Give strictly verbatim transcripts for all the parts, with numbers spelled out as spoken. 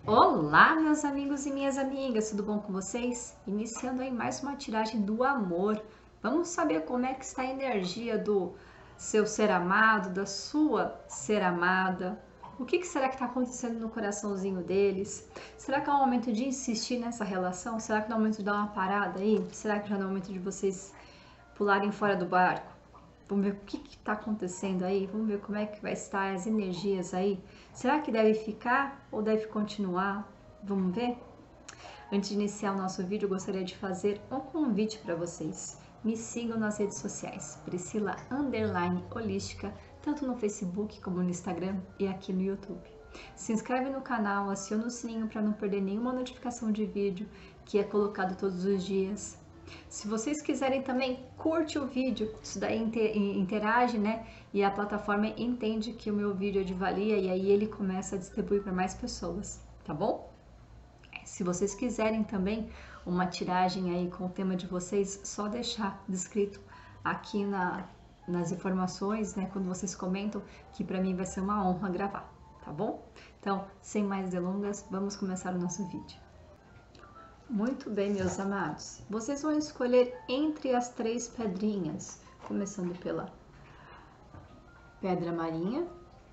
Olá, meus amigos e minhas amigas, tudo bom com vocês? Iniciando aí mais uma tiragem do amor. Vamos saber como é que está a energia do seu ser amado, da sua ser amada. O que, que será que está acontecendo no coraçãozinho deles? Será que é o momento de insistir nessa relação? Será que é o momento de dar uma parada aí? Será que já não é o momento de vocês pularem fora do barco? Vamos ver o que está acontecendo aí, vamos ver como é que vai estar as energias aí. Será que deve ficar ou deve continuar? Vamos ver? Antes de iniciar o nosso vídeo, eu gostaria de fazer um convite para vocês. Me sigam nas redes sociais, Priscila Underline Holística, tanto no Facebook como no Instagram e aqui no YouTube. Se inscreve no canal, aciona o sininho para não perder nenhuma notificação de vídeo que é colocado todos os dias. Se vocês quiserem também, curte o vídeo, isso daí interage, né? E a plataforma entende que o meu vídeo é de valia e aí ele começa a distribuir para mais pessoas, tá bom? Se vocês quiserem também uma tiragem aí com o tema de vocês, só deixar descrito aqui na, nas informações, né? Quando vocês comentam, que para mim vai ser uma honra gravar, tá bom? Então, sem mais delongas, vamos começar o nosso vídeo. Muito bem, meus amados. Vocês vão escolher entre as três pedrinhas, começando pela pedra marinha,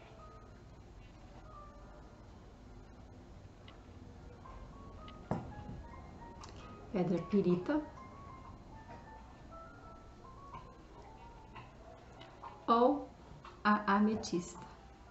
pedra pirita ou a ametista.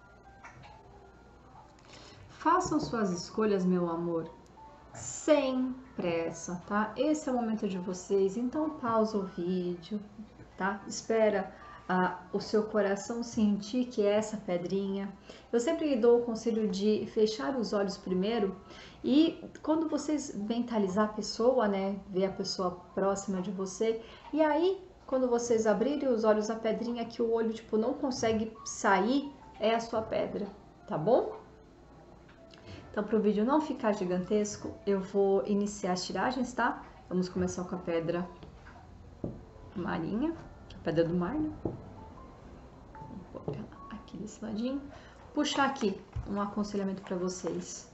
Façam suas escolhas, meu amor, sem pressa, tá? Esse é o momento de vocês, então pausa o vídeo, tá? Espera ah, o seu coração sentir que é essa pedrinha. Eu sempre dou o conselho de fechar os olhos primeiro e quando vocês mentalizar a pessoa, né? Ver a pessoa próxima de você e aí quando vocês abrirem os olhos, a pedrinha que o olho tipo não consegue sair é a sua pedra, tá bom? Então, para o vídeo não ficar gigantesco, eu vou iniciar as tiragens, tá? Vamos começar com a pedra marinha, a pedra do mar, né? Vou pôr ela aqui desse ladinho. Puxar aqui um aconselhamento para vocês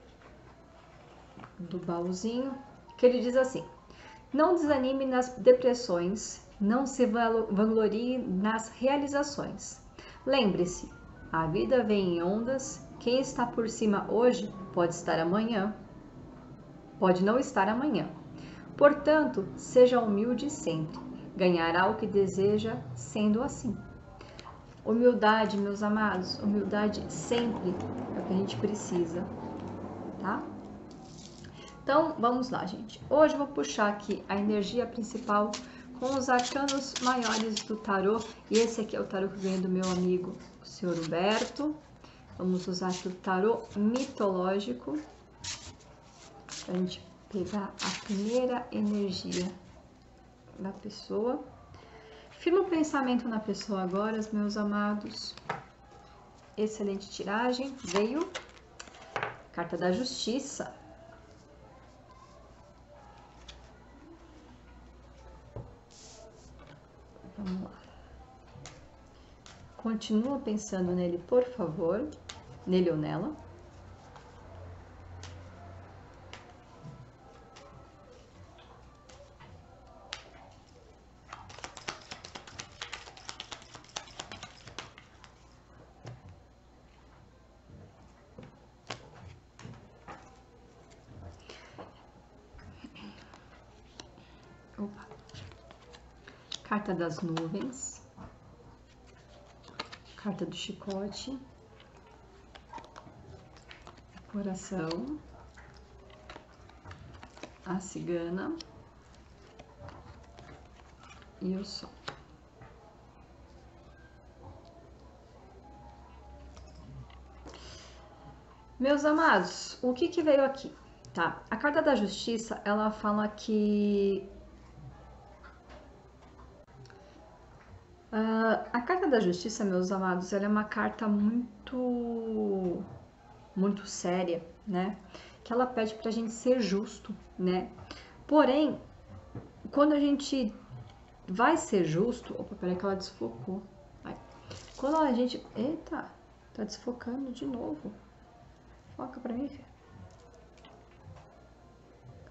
do baúzinho, que ele diz assim: não desanime nas depressões, não se vanglorie nas realizações. Lembre-se, a vida vem em ondas. Quem está por cima hoje pode estar amanhã, pode não estar amanhã. Portanto, seja humilde sempre. Ganhará o que deseja sendo assim. Humildade, meus amados, humildade sempre é o que a gente precisa, tá? Então, vamos lá, gente. Hoje eu vou puxar aqui a energia principal com os arcanos maiores do tarô. E esse aqui é o tarô que vem do meu amigo, o senhor Humberto. Vamos usar aqui o tarô mitológico para a gente pegar a primeira energia da pessoa. Firma o pensamento na pessoa agora, meus amados. Excelente tiragem. Veio carta da justiça. Vamos lá. Continua pensando nele, por favor. Nele ou nela. Opa. Carta das nuvens. Carta do chicote. Coração, a cigana e o sol. Meus amados, o que que veio aqui? Tá, a carta da justiça, ela fala que uh, a carta da justiça, meus amados, ela é uma carta muito muito séria, né? Que ela pede pra gente ser justo, né? Porém, quando a gente vai ser justo... Opa, peraí que ela desfocou. Vai. Quando a gente... Eita, tá desfocando de novo. Foca pra mim, filha.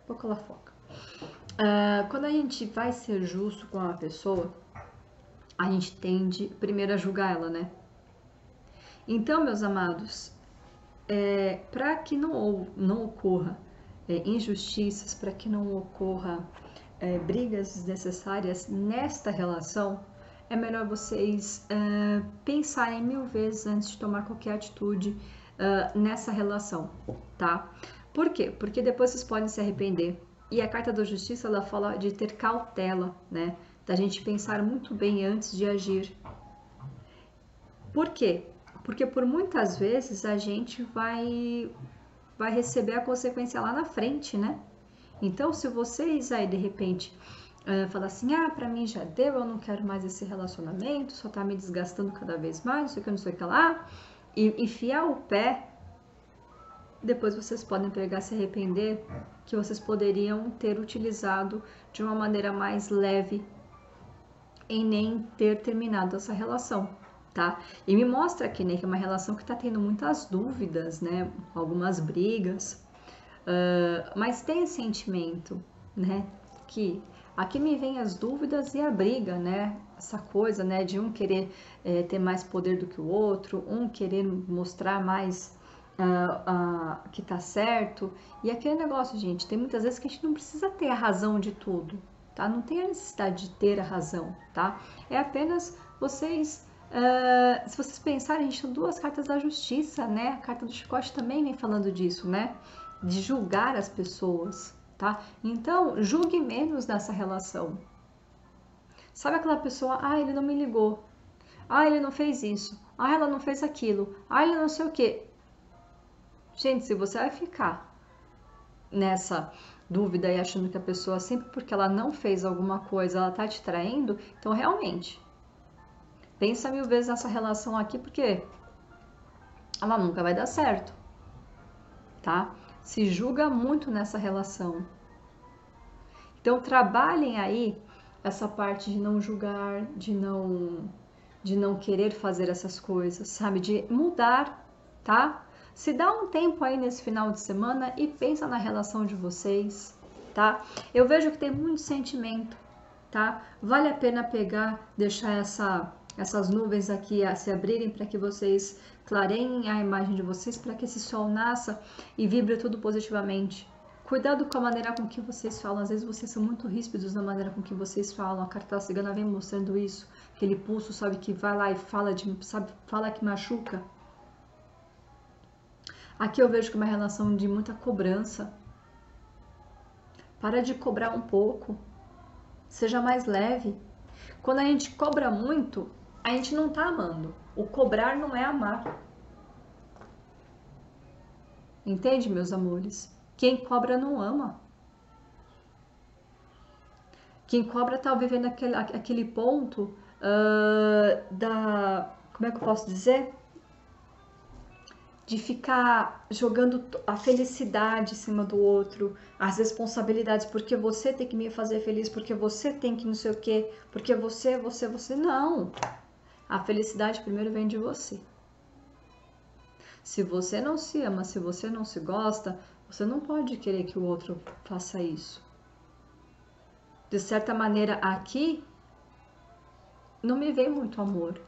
Foca, foca. Uh, quando a gente vai ser justo com a pessoa, a gente tende primeiro a julgar ela, né? Então, meus amados, é, para que não, não ocorra é, injustiças, para que não ocorra é, brigas desnecessárias nesta relação, é melhor vocês é, pensarem mil vezes antes de tomar qualquer atitude é, nessa relação, tá? Por quê? Porque depois vocês podem se arrepender. E a carta da justiça, ela fala de ter cautela, né? Da gente pensar muito bem antes de agir. Por quê? Porque por muitas vezes a gente vai, vai receber a consequência lá na frente, né? Então, se vocês aí de repente uh, falar assim, ah, pra mim já deu, eu não quero mais esse relacionamento, só tá me desgastando cada vez mais, não sei o que, não sei o que lá, e enfiar o pé, depois vocês podem pegar e se arrepender que vocês poderiam ter utilizado de uma maneira mais leve em nem ter terminado essa relação. Tá? E me mostra aqui, né, que é uma relação que tá tendo muitas dúvidas, né, algumas brigas, uh, mas tem sentimento, né, que aqui me vem as dúvidas e a briga, né, essa coisa, né, de um querer é, ter mais poder do que o outro, um querer mostrar mais uh, uh, que tá certo, e aquele negócio, gente, tem muitas vezes que a gente não precisa ter a razão de tudo, tá? Não tem a necessidade de ter a razão, tá? É apenas vocês Uh, se vocês pensarem, a gente tem duas cartas da justiça, né? A carta do chicote também vem falando disso, né? De julgar as pessoas, tá? Então, julgue menos nessa relação. Sabe aquela pessoa, ah, ele não me ligou. Ah, ele não fez isso. Ah, ela não fez aquilo. Ah, ele não sei o quê. Gente, se você vai ficar nessa dúvida e achando que a pessoa, sempre porque ela não fez alguma coisa, ela tá te traindo, então realmente... pensa mil vezes nessa relação aqui, porque ela nunca vai dar certo, tá? Se julga muito nessa relação. Então, trabalhem aí essa parte de não julgar, de não, de não querer fazer essas coisas, sabe? De mudar, tá? Se dá um tempo aí nesse final de semana e pensa na relação de vocês, tá? Eu vejo que tem muito sentimento, tá? Vale a pena pegar, deixar essa... essas nuvens aqui a se abrirem para que vocês clareiem a imagem de vocês, para que esse sol nasça e vibre tudo positivamente. Cuidado com a maneira com que vocês falam, às vezes vocês são muito ríspidos na maneira com que vocês falam, a carta cigana vem mostrando isso, aquele pulso, sabe, que vai lá e fala, de, sabe, fala que machuca. Aqui eu vejo que é uma relação de muita cobrança. Para de cobrar um pouco, seja mais leve. Quando a gente cobra muito, a gente não tá amando. O cobrar não é amar. Entende, meus amores? Quem cobra não ama. Quem cobra tá vivendo aquele, aquele ponto uh, da... como é que eu posso dizer? De ficar jogando a felicidade em cima do outro, as responsabilidades, porque você tem que me fazer feliz, porque você tem que não sei o quê, porque você, você, você... Não! A felicidade primeiro vem de você. Se você não se ama, se você não se gosta, você não pode querer que o outro faça isso. De certa maneira, aqui não me vem muito amor.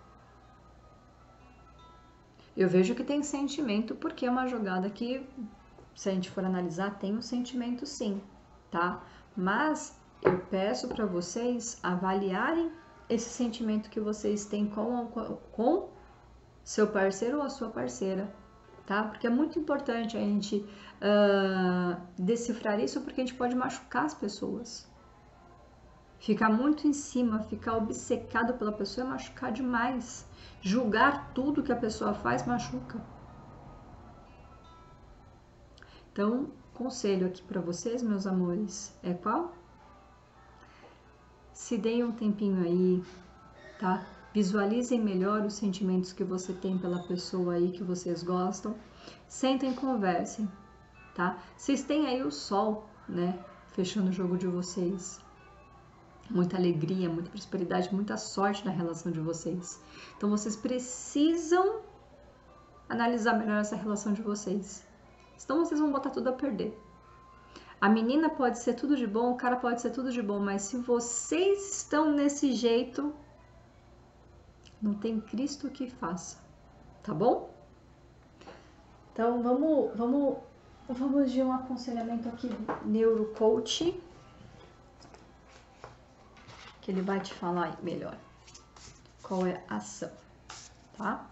Eu vejo que tem sentimento, porque é uma jogada que, se a gente for analisar, tem um sentimento sim, tá? Mas eu peço para vocês avaliarem esse sentimento que vocês têm com, com seu parceiro ou a sua parceira, tá? Porque é muito importante a gente uh, decifrar isso, porque a gente pode machucar as pessoas. Ficar muito em cima, ficar obcecado pela pessoa é machucar demais. Julgar tudo que a pessoa faz machuca. Então, conselho aqui para vocês, meus amores, é qual? Se deem um tempinho aí, tá? Visualizem melhor os sentimentos que você tem pela pessoa aí que vocês gostam. Sentem e conversem, tá? Vocês têm aí o sol, né? Fechando o jogo de vocês. Muita alegria, muita prosperidade, muita sorte na relação de vocês. Então, vocês precisam analisar melhor essa relação de vocês. Senão, vocês vão botar tudo a perder. A menina pode ser tudo de bom, o cara pode ser tudo de bom, mas se vocês estão nesse jeito, não tem Cristo que faça, tá bom? Então vamos, vamos, vamos de um aconselhamento aqui neurocoach, que ele vai te falar melhor qual é a ação, tá?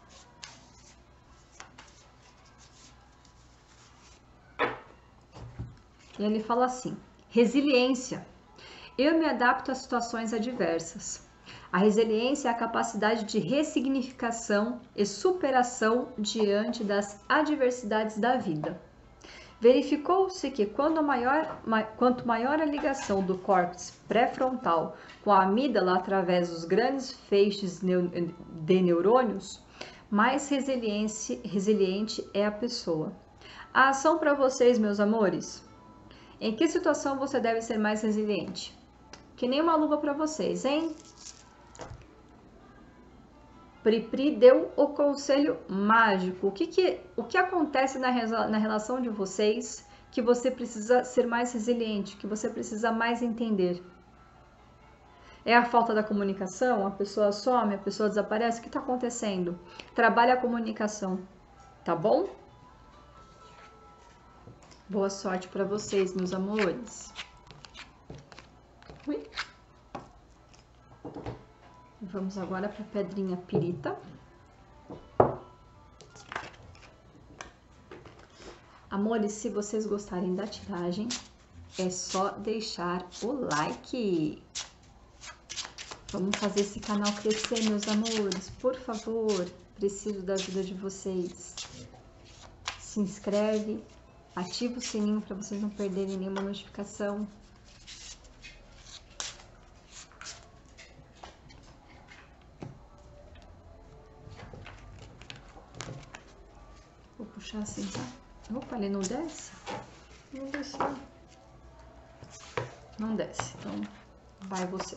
E ele fala assim: resiliência. Eu me adapto a situações adversas. A resiliência é a capacidade de ressignificação e superação diante das adversidades da vida. Verificou-se que quando maior, ma, quanto maior a ligação do córtex pré-frontal com a amígdala através dos grandes feixes de neurônios, mais resiliente é a pessoa. A ação para vocês, meus amores. Em que situação você deve ser mais resiliente? Que nem uma luva para vocês, hein? Pripri deu o conselho mágico. O que, que, o que acontece na, na relação de vocês que você precisa ser mais resiliente, que você precisa mais entender? É a falta da comunicação? A pessoa some, a pessoa desaparece? O que está acontecendo? Trabalhe a comunicação, tá bom? Boa sorte para vocês, meus amores. Ui. Vamos agora para a pedrinha pirita. Amores, se vocês gostarem da tiragem, é só deixar o like. Vamos fazer esse canal crescer, meus amores. Por favor, preciso da ajuda de vocês. Se inscreve. Ativa o sininho para vocês não perderem nenhuma notificação. Vou puxar assim, tá? Opa, ele não desce? Não desceu. Não desce, então vai você.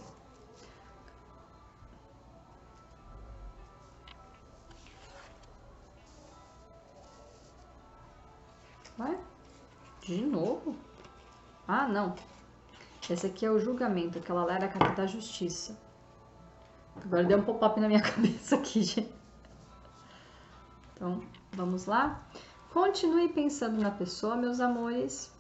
Vai? De novo? Ah, não. Esse aqui é o julgamento, aquela lá era a carta da justiça. Agora deu um pop-up na minha cabeça aqui, gente. Então, vamos lá? Continue pensando na pessoa, meus amores.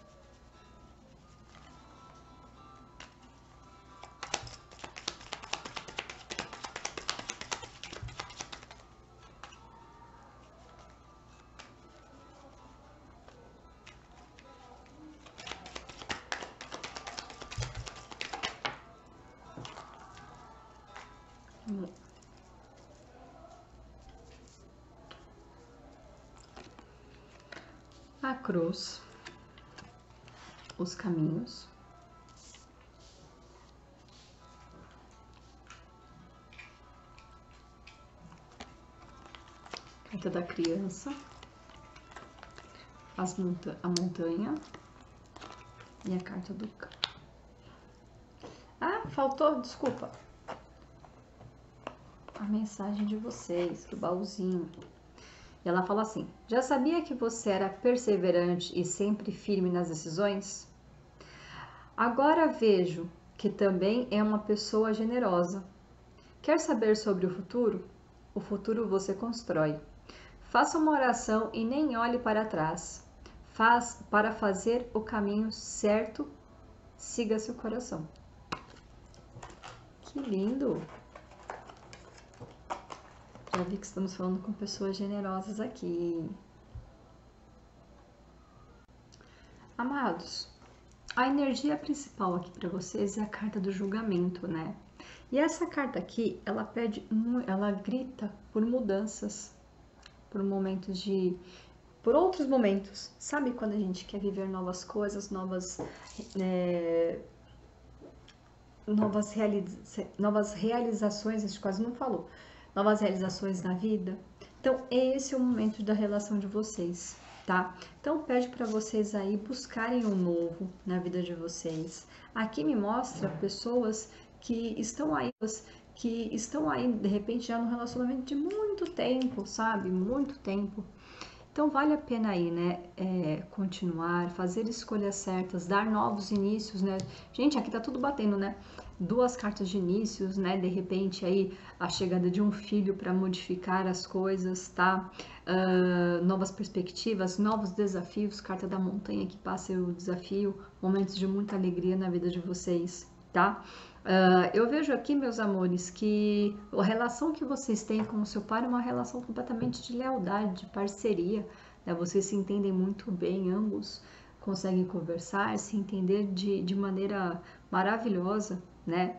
A cruz, os caminhos, carta da criança, as monta a montanha e a carta do cão. Ah, faltou, desculpa. A mensagem de vocês, do baúzinho. E ela fala assim: já sabia que você era perseverante e sempre firme nas decisões? Agora vejo que também é uma pessoa generosa. Quer saber sobre o futuro? O futuro você constrói. Faça uma oração e nem olhe para trás. Faz para fazer o caminho certo, siga seu coração. Que lindo! Já vi que estamos falando com pessoas generosas aqui. Amados, a energia principal aqui para vocês é a carta do julgamento, né? E essa carta aqui, ela pede, ela grita por mudanças, por momentos de, por outros momentos. Sabe quando a gente quer viver novas coisas, novas, é, novas, realiza, novas realizações, a gente quase não falou. Novas realizações na vida. Então, esse é o momento da relação de vocês, tá? Então, pede para vocês aí buscarem um novo na vida de vocês. Aqui me mostra pessoas que estão aí, que estão aí, de repente, já no relacionamento de muito tempo, sabe? Muito tempo. Então vale a pena aí, né, é, continuar, fazer escolhas certas, dar novos inícios, né? Gente, aqui tá tudo batendo, né? Duas cartas de inícios, né? De repente aí a chegada de um filho para modificar as coisas, tá? Uh, novas perspectivas, novos desafios, carta da montanha que passa o desafio, momentos de muita alegria na vida de vocês, tá? Uh, eu vejo aqui, meus amores, que a relação que vocês têm com o seu pai é uma relação completamente de lealdade, de parceria, né? Vocês se entendem muito bem, ambos conseguem conversar, se entender de, de maneira maravilhosa, né?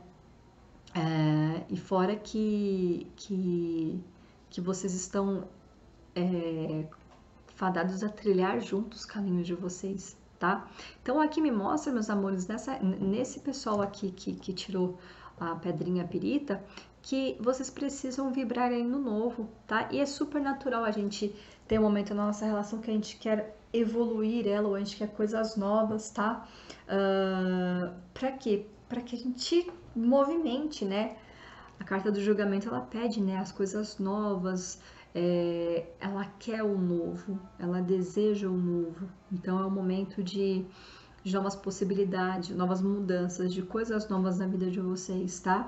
É, e fora que, que, que vocês estão é, fadados a trilhar juntos os caminhos de vocês, tá? Então aqui me mostra, meus amores, nessa, nesse pessoal aqui que, que tirou a pedrinha pirita, que vocês precisam vibrar aí no novo, tá? E é super natural a gente ter um momento na nossa relação que a gente quer evoluir ela, ou a gente quer coisas novas, tá? Uh, pra quê? Pra que a gente movimente, né? A carta do julgamento, ela pede, né, as coisas novas, é, ela quer o novo, ela deseja o novo. Então é um momento de, de novas possibilidades, novas mudanças, de coisas novas na vida de vocês, tá?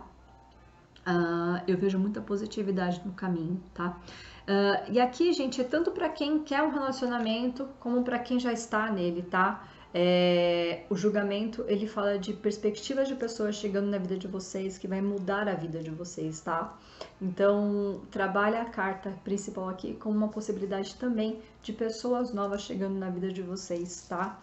Uh, eu vejo muita positividade no caminho, tá? Uh, e aqui, gente, é tanto para quem quer um relacionamento, como para quem já está nele, tá? É, o julgamento, ele fala de perspectivas de pessoas chegando na vida de vocês, que vai mudar a vida de vocês, tá? Então, trabalha a carta principal aqui como uma possibilidade também de pessoas novas chegando na vida de vocês, tá?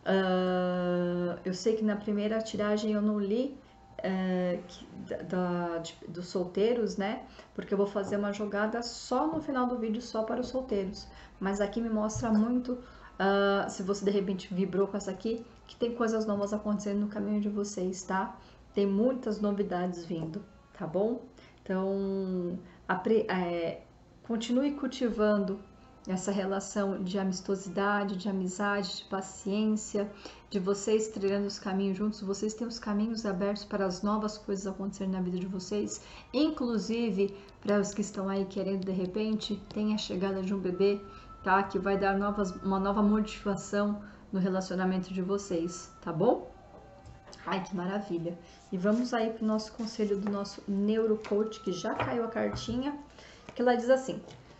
Uh, eu sei que na primeira tiragem eu não li é, da, da, de, dos solteiros, né? Porque eu vou fazer uma jogada só no final do vídeo, só para os solteiros. Mas aqui me mostra muito, uh, se você de repente vibrou com essa aqui, que tem coisas novas acontecendo no caminho de vocês, tá? Tem muitas novidades vindo, tá bom? Então, apre, é, continue cultivando essa relação de amistosidade, de amizade, de paciência, de vocês trilhando os caminhos juntos. Vocês têm os caminhos abertos para as novas coisas acontecerem na vida de vocês, inclusive para os que estão aí querendo de repente, tem a chegada de um bebê, tá? Que vai dar novas, uma nova motivação no relacionamento de vocês, tá bom? Ai, que maravilha! E vamos aí para o nosso conselho do nosso neurocoach, que já caiu a cartinha, que ela diz assim: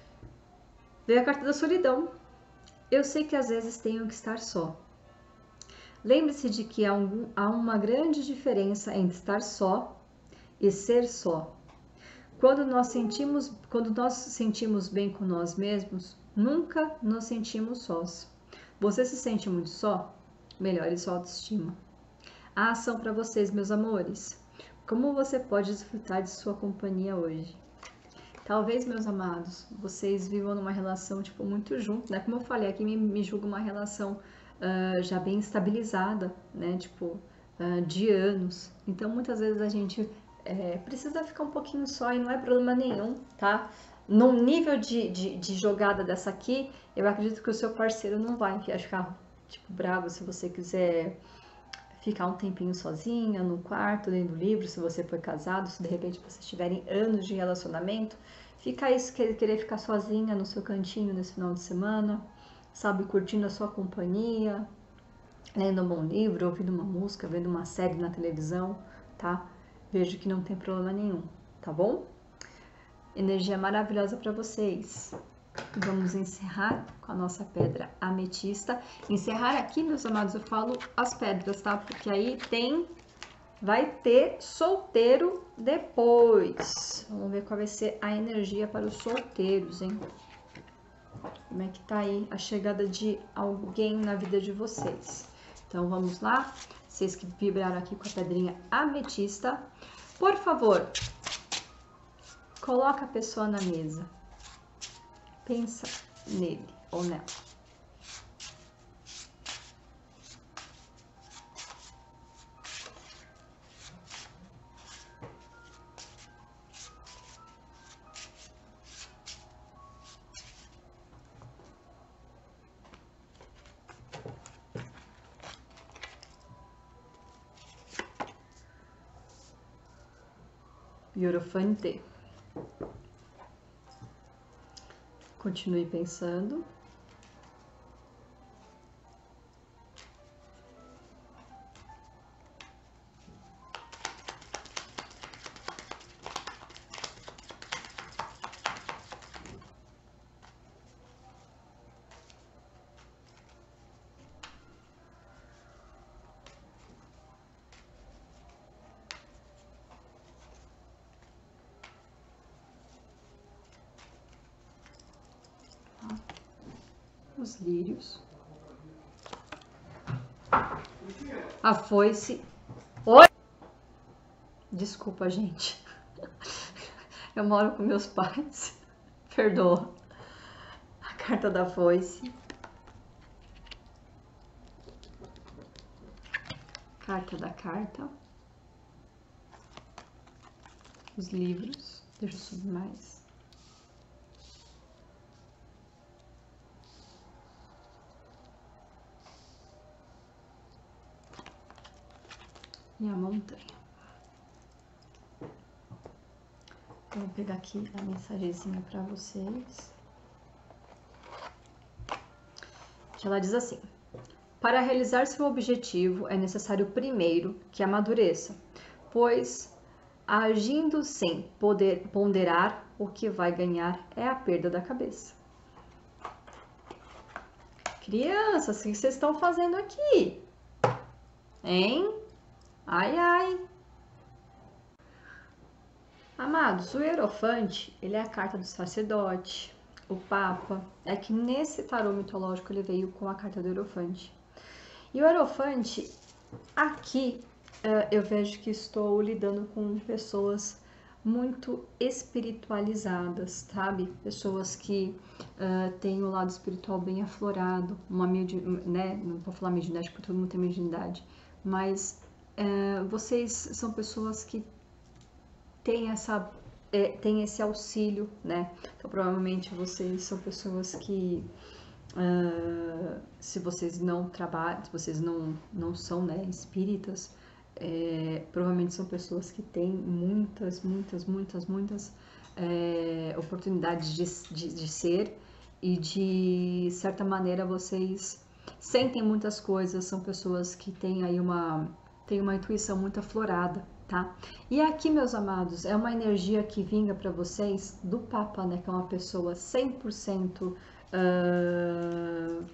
veio a carta da solidão. Eu sei que às vezes tenho que estar só. Lembre-se de que há, um, há uma grande diferença entre estar só e ser só. Quando nós sentimos, quando nós sentimos bem com nós mesmos, nunca nos sentimos sós. Você se sente muito só? Melhore sua autoestima. A ação para vocês, meus amores. Como você pode desfrutar de sua companhia hoje? Talvez, meus amados, vocês vivam numa relação, tipo, muito junto, né? Como eu falei, aqui me, me julga uma relação uh, já bem estabilizada, né? Tipo, uh, de anos. Então, muitas vezes a gente é, precisa ficar um pouquinho só e não é problema nenhum, tá? Num nível de, de, de jogada dessa aqui, eu acredito que o seu parceiro não vai ficar, tipo, bravo se você quiser ficar um tempinho sozinha no quarto, lendo livro, se você for casado, se de repente vocês tiverem anos de relacionamento, fica isso, querer ficar sozinha no seu cantinho nesse final de semana, sabe, curtindo a sua companhia, lendo um bom livro, ouvindo uma música, vendo uma série na televisão, tá? Vejo que não tem problema nenhum, tá bom? Energia maravilhosa para vocês. Vamos encerrar com a nossa pedra ametista. Encerrar aqui, meus amados, eu falo as pedras, tá? Porque aí tem, vai ter solteiro depois. Vamos ver qual vai ser a energia para os solteiros, hein? Como é que tá aí a chegada de alguém na vida de vocês? Então, vamos lá. Vocês que vibraram aqui com a pedrinha ametista, por favor, coloca a pessoa na mesa. Pensa nele ou nela. Hierophante. Continue pensando. os lírios, a foice. Oi! Desculpa, gente. Eu moro com meus pais. Perdoa. A carta da foice. Carta da carta. Os livros. Deixa eu subir mais. E a montanha. Eu vou pegar aqui a mensagenzinha para vocês. Que ela diz assim: para realizar seu objetivo é necessário primeiro que amadureça, pois agindo sem poder ponderar, o que vai ganhar é a perda da cabeça. Crianças, o que vocês estão fazendo aqui? Hein? Ai, ai. Amados, o Hierofante, ele é a carta do sacerdote, o Papa. É que nesse tarô mitológico ele veio com a carta do Hierofante. E o Hierofante, aqui, eu vejo que estou lidando com pessoas muito espiritualizadas, sabe? Pessoas que uh, têm o lado espiritual bem aflorado, uma mediunidade, né? Não vou falar mediunidade porque todo mundo tem mediunidade, mas uh, vocês são pessoas que têm essa é, tem esse auxílio, né? Então provavelmente vocês são pessoas que uh, se vocês não trabalham, se vocês não não são, né, espíritas, É, provavelmente são pessoas que têm muitas, muitas, muitas, muitas é, oportunidades de, de, de ser e de certa maneira vocês sentem muitas coisas, são pessoas que têm aí uma, têm uma intuição muito aflorada, tá? E aqui, meus amados, é uma energia que vinga para vocês do Papa, né? Que é uma pessoa cem por cento... Uh...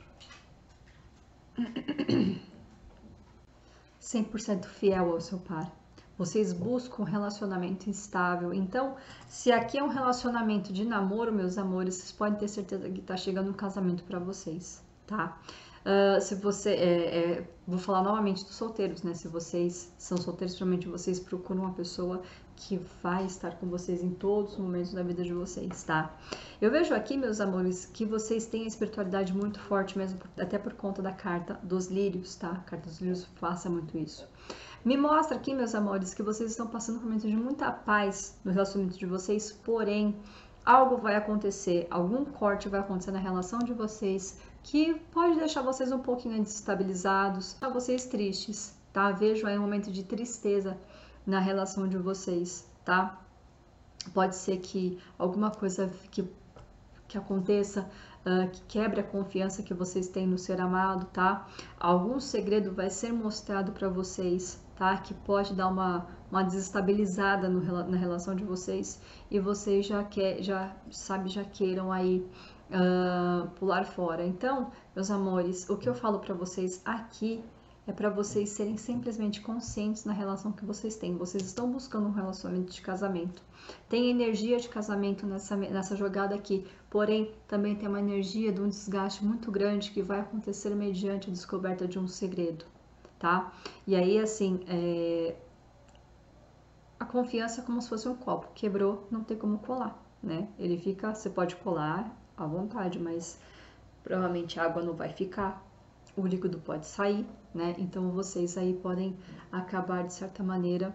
cem por cento fiel ao seu par. Vocês buscam um relacionamento estável. Então, se aqui é um relacionamento de namoro, meus amores, vocês podem ter certeza que tá chegando um casamento para vocês, tá? Uh, se você... É, é, vou falar novamente dos solteiros, né? Se vocês são solteiros, provavelmente vocês procuram uma pessoa que vai estar com vocês em todos os momentos da vida de vocês, tá? Eu vejo aqui, meus amores, que vocês têm a espiritualidade muito forte mesmo, até por conta da carta dos lírios, tá? A carta dos lírios faça muito isso. Me mostra aqui, meus amores, que vocês estão passando por um momento de muita paz no relacionamento de vocês, porém, algo vai acontecer, algum corte vai acontecer na relação de vocês, que pode deixar vocês um pouquinho desestabilizados, deixar vocês tristes, tá? Vejo aí um momento de tristeza na relação de vocês, tá? Pode ser que alguma coisa que, que aconteça, uh, que quebre a confiança que vocês têm no ser amado, tá? Algum segredo vai ser mostrado para vocês, tá? Que pode dar uma, uma desestabilizada no, na relação de vocês e vocês já, quer, já sabe, já queiram aí uh, pular fora. Então, meus amores, o que eu falo para vocês aqui é para vocês serem simplesmente conscientes na relação que vocês têm. Vocês estão buscando um relacionamento de casamento. Tem energia de casamento nessa, nessa jogada aqui, porém também tem uma energia de um desgaste muito grande que vai acontecer mediante a descoberta de um segredo, tá? E aí, assim, é... a confiança é como se fosse um copo. Quebrou, não tem como colar, né? Ele fica, você pode colar à vontade, mas provavelmente a água não vai ficar. O líquido pode sair, né? Então vocês aí podem acabar de certa maneira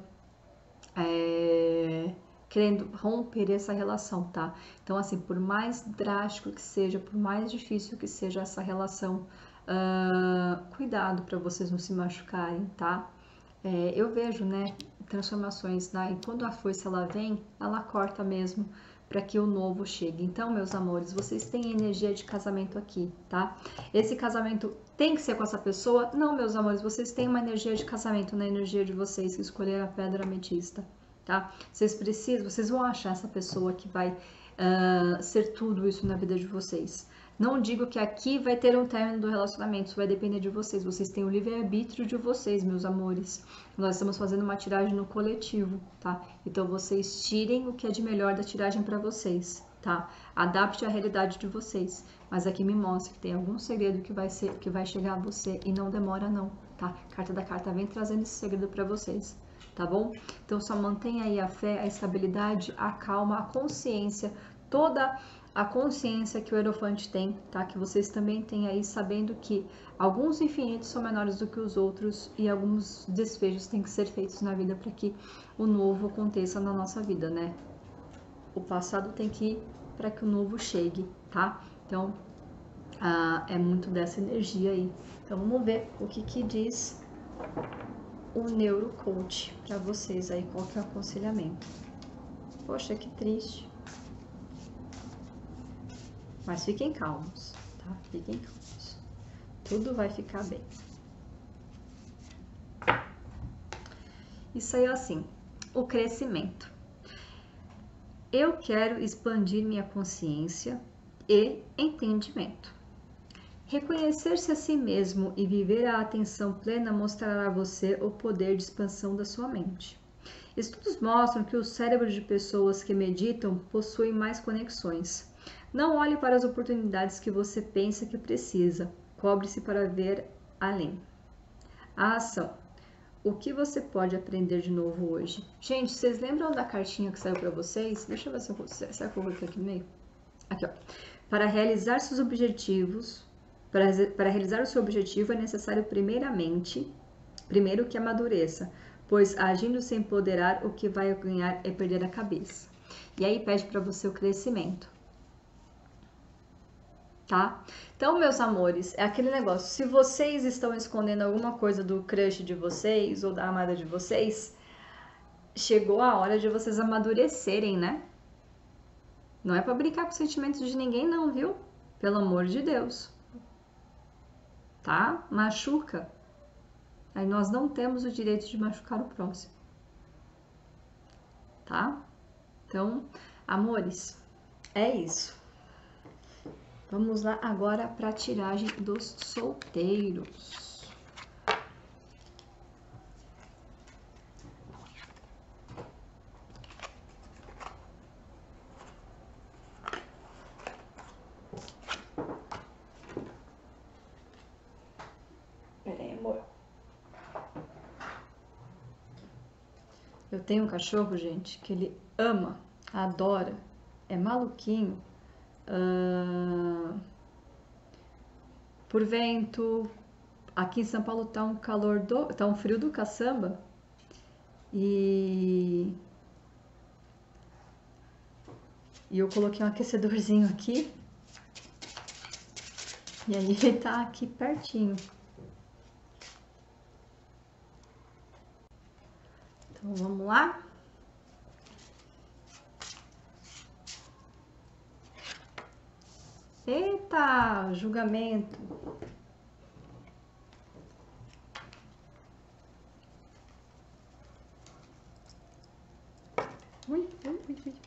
é, querendo romper essa relação, tá? Então assim, por mais drástico que seja, por mais difícil que seja essa relação, uh, cuidado para vocês não se machucarem, tá? É, eu vejo, né, transformações, né? E quando a foice ela vem, ela corta mesmo para que o novo chegue. Então, meus amores, vocês têm energia de casamento aqui, tá? Esse casamento tem que ser com essa pessoa? Não, meus amores, vocês têm uma energia de casamento na energia de vocês que escolheram a pedra ametista, tá? Vocês precisam, vocês vão achar essa pessoa que vai uh, ser tudo isso na vida de vocês. Não digo que aqui vai ter um término do relacionamento, isso vai depender de vocês. Vocês têm o livre-arbítrio de vocês, meus amores. Nós estamos fazendo uma tiragem no coletivo, tá? Então vocês tirem o que é de melhor da tiragem para vocês, tá? Adapte a realidade de vocês, mas aqui me mostra que tem algum segredo que vai ser, que vai chegar a você e não demora não, tá? Carta da carta vem trazendo esse segredo para vocês, tá bom? Então só mantenha aí a fé, a estabilidade, a calma, a consciência, toda a consciência que o Hierophante tem, tá? Que vocês também têm aí, sabendo que alguns infinitos são menores do que os outros e alguns desfechos têm que ser feitos na vida para que o novo aconteça na nossa vida, né? O passado tem que ir para que o novo chegue, tá? Então, ah, é muito dessa energia aí. Então, vamos ver o que que diz o Neurocoach para vocês aí, qual que é o aconselhamento. Poxa, que triste. Mas fiquem calmos, tá? Fiquem calmos. Tudo vai ficar bem. Isso aí é assim, o crescimento. Eu quero expandir minha consciência e entendimento. Reconhecer-se a si mesmo e viver a atenção plena mostrará a você o poder de expansão da sua mente. Estudos mostram que o cérebro de pessoas que meditam possui mais conexões. Não olhe para as oportunidades que você pensa que precisa. Cobre-se para ver além. A ação. O que você pode aprender de novo hoje? Gente, vocês lembram da cartinha que saiu para vocês? Deixa eu ver se eu, será que eu vou colocar aqui no meio? Aqui, ó. Para realizar seus objetivos, para, para realizar o seu objetivo é necessário primeiramente, primeiro que amadureça, pois agindo sem empoderar, o que vai ganhar é perder a cabeça. E aí pede para você o crescimento. Tá? Então, meus amores, é aquele negócio, se vocês estão escondendo alguma coisa do crush de vocês ou da amada de vocês, chegou a hora de vocês amadurecerem, né? Não é pra brincar com os sentimentos de ninguém não, viu? Pelo amor de Deus. Tá? Machuca. Aí nós não temos o direito de machucar o próximo. Tá? Então, amores, é isso. Vamos lá agora para a tiragem dos solteiros. Pera aí, amor. Eu tenho um cachorro, gente, que ele ama, adora, é maluquinho. Uh, por vento, aqui em São Paulo tá um calor do, tá um frio do caçamba e e eu coloquei um aquecedorzinho aqui e aí ele tá aqui pertinho. Então vamos lá. Eita, julgamento. Ui, ui, ui, ui.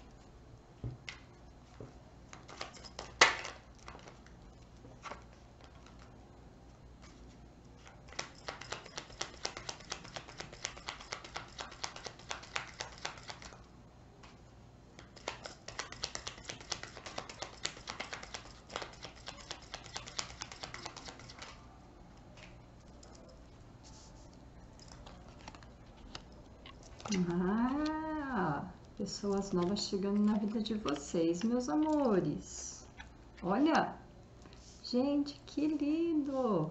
Ah, pessoas novas chegando na vida de vocês, meus amores. Olha, gente, que lindo.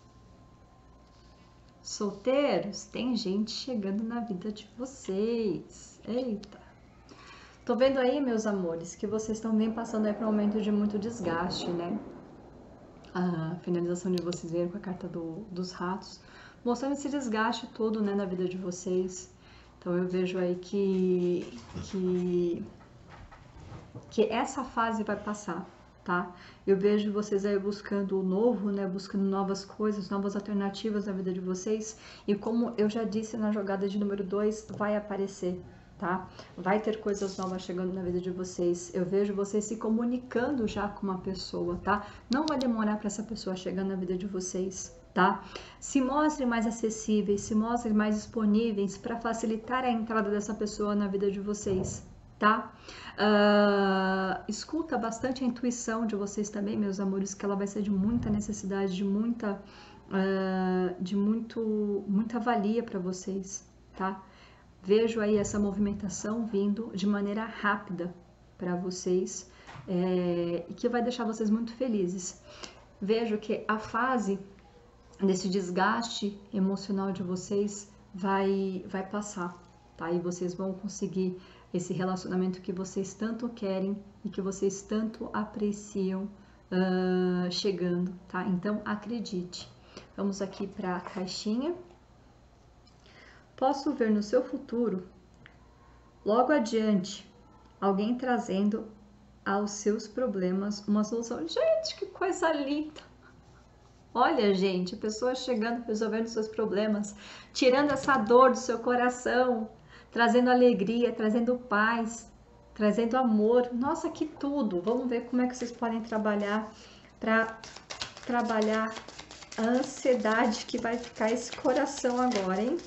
Solteiros, tem gente chegando na vida de vocês. Eita. Tô vendo aí, meus amores, que vocês estão bem passando aí por um momento de muito desgaste, né? A finalização de vocês veio com a carta do, dos ratos, mostrando esse desgaste todo, né, na vida de vocês. Então eu vejo aí que, que, que essa fase vai passar, tá? Eu vejo vocês aí buscando o novo, né? Buscando novas coisas, novas alternativas na vida de vocês. E como eu já disse na jogada de número dois, vai aparecer, tá? Vai ter coisas novas chegando na vida de vocês. Eu vejo vocês se comunicando já com uma pessoa, tá? Não vai demorar para essa pessoa chegar na vida de vocês. Tá? Se mostrem mais acessíveis, se mostrem mais disponíveis para facilitar a entrada dessa pessoa na vida de vocês, tá? Uh, escuta bastante a intuição de vocês também, meus amores, que ela vai ser de muita necessidade, de muita, uh, de muito, muita valia para vocês, tá? Vejo aí essa movimentação vindo de maneira rápida para vocês é, e que vai deixar vocês muito felizes. Vejo que a fase desse desgaste emocional de vocês vai, vai passar, tá? E vocês vão conseguir esse relacionamento que vocês tanto querem e que vocês tanto apreciam uh, chegando, tá? Então acredite. Vamos aqui para a caixinha. Posso ver no seu futuro, logo adiante, alguém trazendo aos seus problemas uma solução. Gente, que coisa linda! Olha, gente, a pessoa chegando, resolvendo seus problemas, tirando essa dor do seu coração, trazendo alegria, trazendo paz, trazendo amor. Nossa, que tudo! Vamos ver como é que vocês podem trabalhar para trabalhar a ansiedade que vai ficar esse coração agora, hein?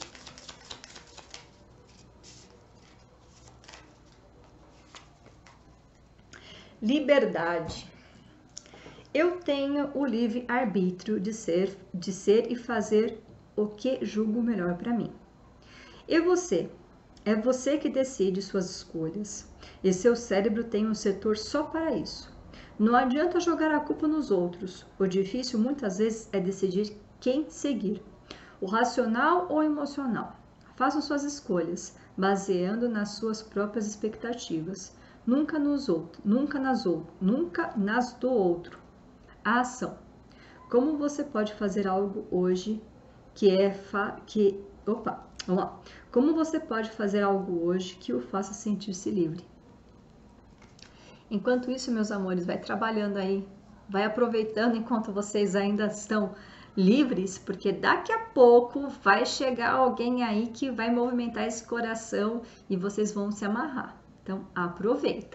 Liberdade. Eu tenho o livre arbítrio de ser, de ser e fazer o que julgo melhor para mim. E você? É você que decide suas escolhas. E seu cérebro tem um setor só para isso. Não adianta jogar a culpa nos outros. O difícil muitas vezes é decidir quem seguir. O racional ou emocional. Faça suas escolhas, baseando nas suas próprias expectativas. Nunca nos outros, nunca nas outros, nunca nas do outro. A ação. Como você pode fazer algo hoje que é fa que opa, vamos lá. Como você pode fazer algo hoje que o faça sentir-se livre? Enquanto isso, meus amores, vai trabalhando aí, vai aproveitando enquanto vocês ainda estão livres, porque daqui a pouco vai chegar alguém aí que vai movimentar esse coração e vocês vão se amarrar. Então, aproveita.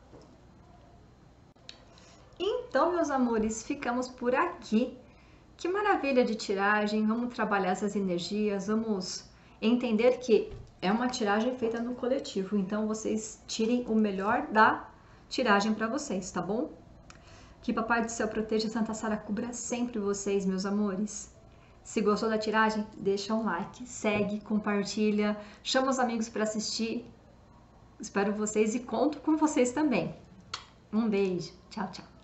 Então, meus amores, ficamos por aqui. Que maravilha de tiragem. Vamos trabalhar essas energias, vamos entender que é uma tiragem feita no coletivo. Então, vocês tirem o melhor da tiragem para vocês, tá bom? Que Papai do Céu proteja, Santa Sara cubra sempre vocês, meus amores. Se gostou da tiragem, deixa um like, segue, compartilha, chama os amigos para assistir. Espero vocês e conto com vocês também. Um beijo. Tchau, tchau.